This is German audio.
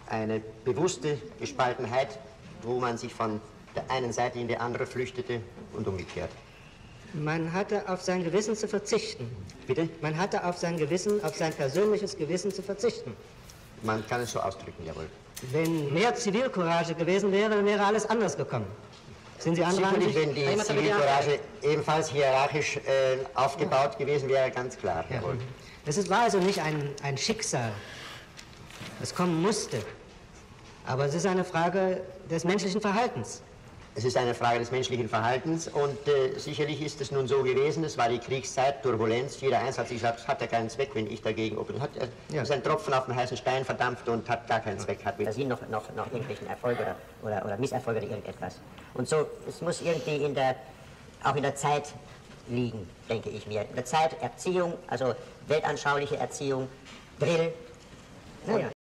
eine bewusste Gespaltenheit, wo man sich von der einen Seite in die andere flüchtete und umgekehrt. Man hatte auf sein Gewissen zu verzichten. Bitte? Man hatte auf sein Gewissen, auf sein persönliches Gewissen zu verzichten. Man kann es so ausdrücken, jawohl. Wenn mehr Zivilcourage gewesen wäre, dann wäre alles anders gekommen. Sind Sie anderer Sicherlich, Ansicht? wenn die Zivilcourage ebenfalls hierarchisch aufgebaut gewesen wäre, ganz klar, jawohl. War also nicht ein Schicksal, das kommen musste, aber es ist eine Frage des menschlichen Verhaltens. Es ist eine Frage des menschlichen Verhaltens und sicherlich ist es nun so gewesen, es war die Kriegszeit, Turbulenz, jeder eins hat sich gesagt, es hat ja keinen Zweck, wenn ich dagegen, ist ein Tropfen auf den heißen Stein verdampft und hat gar keinen Zweck. Hat Sie noch irgendwelchen Erfolg oder Misserfolg oder irgendetwas. Und so, es muss irgendwie auch in der Zeit liegen, denke ich mir. In der Zeit Erziehung, also weltanschauliche Erziehung, Drill.